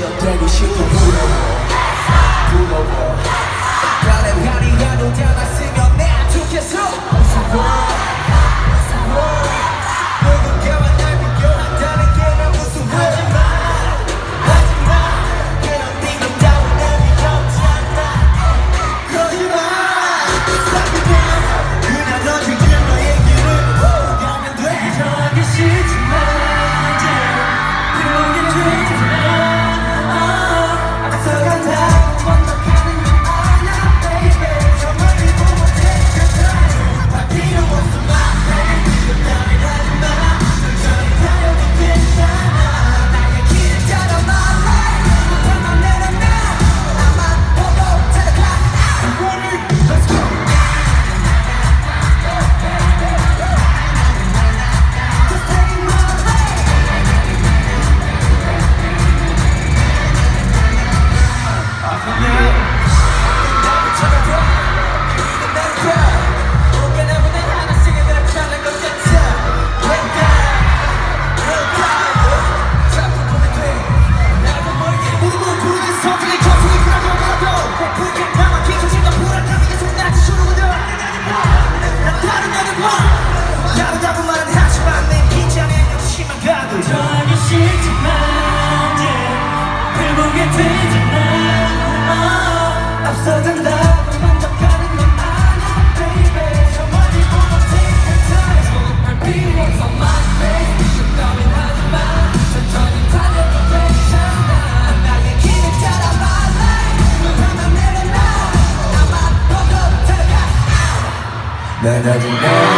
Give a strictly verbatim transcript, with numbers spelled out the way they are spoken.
네가 되고 싶어 부러워 부러워 별의 별이라도 다 났으면 내가 좋겠어 무서워 누군가와 날 비교한다는 게 난 무서워 하지마 하지마 그런 네가 따윈 날 위협지 않아 그러지마 그냥 던진 그냥 너의 길을 가면 돼 저기 싫지만 난 아직